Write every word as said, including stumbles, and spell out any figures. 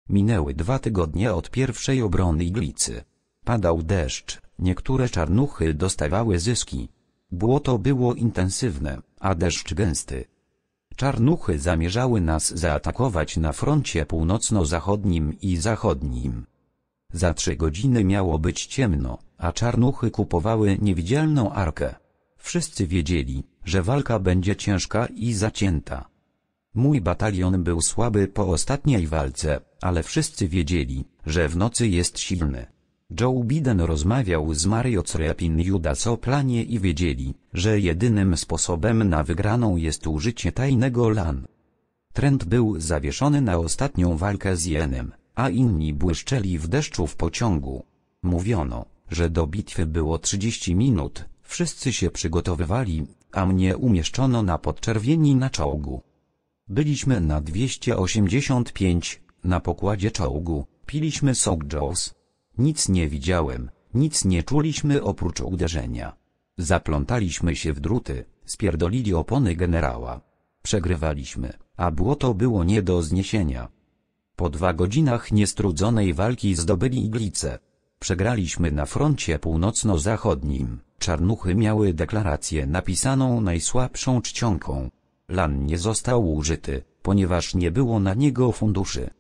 Minęły dwa tygodnie od pierwszej obrony Iglicy. Padał deszcz, niektóre czarnuchy dostawały zyski. Błoto było intensywne, a deszcz gęsty. Czarnuchy zamierzały nas zaatakować na froncie północno-zachodnim i zachodnim. Za trzy godziny miało być ciemno, a czarnuchy kupowały niewidzialną arkę. Wszyscy wiedzieli, że walka będzie ciężka i zacięta. Mój batalion był słaby po ostatniej walce, ale wszyscy wiedzieli, że w nocy jest silny. Joe Biden rozmawiał z Mario Crepin Judas o planie i wiedzieli, że jedynym sposobem na wygraną jest użycie tajnego L A N. Trent był zawieszony na ostatnią walkę z Jenem, a inni błyszczeli w deszczu w pociągu. Mówiono, że do bitwy było trzydzieści minut, wszyscy się przygotowywali, a mnie umieszczono na podczerwieni na czołgu. Byliśmy na dwieście osiemdziesiąt pięć, na pokładzie czołgu, piliśmy sok Jaws. Nic nie widziałem, nic nie czuliśmy oprócz uderzenia. Zaplątaliśmy się w druty, spierdolili opony generała. Przegrywaliśmy, a błoto było nie do zniesienia. Po dwa godzinach niestrudzonej walki zdobyli Iglicę. Przegraliśmy na froncie północno-zachodnim. Czarnuchy miały deklarację napisaną najsłabszą czcionką. L A N nie został użyty, ponieważ nie było na niego funduszy.